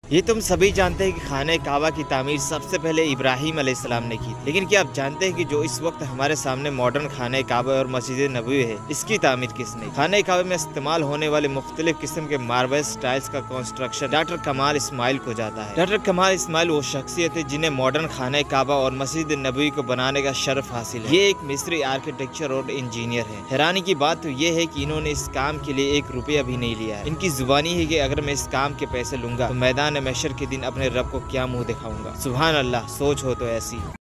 ये तुम सभी जानते हैं कि खाने काबा की तामीर सबसे पहले इब्राहिम अलैहिस्सलाम ने की, लेकिन क्या आप जानते हैं कि जो इस वक्त हमारे सामने मॉडर्न खाने काबा और मस्जिद नबवी है, इसकी तामीर किसने? खाने काबा में इस्तेमाल होने वाले मुख्तलिफ किस्म के मार्बल स्टाइल्स का कंस्ट्रक्शन डॉक्टर कमाल इस्माइल को जाता है। डॉक्टर कमाल इस्माइल वो शख्सियत है जिन्हें मॉडर्न खाने काबा और मस्जिद नबवी को बनाने का शर्फ हासिल है। ये एक मिस्री आर्किटेक्चर और इंजीनियर है। हैरानी की बात तो ये है कि इन्होंने इस काम के लिए 1 रुपया भी नहीं लिया है। इनकी जुबानी है कि अगर मैं इस काम के पैसे लूंगा तो मैदान महशर के दिन अपने रब को क्या मुंह दिखाऊंगा। सुभान अल्लाह, सोच हो तो ऐसी।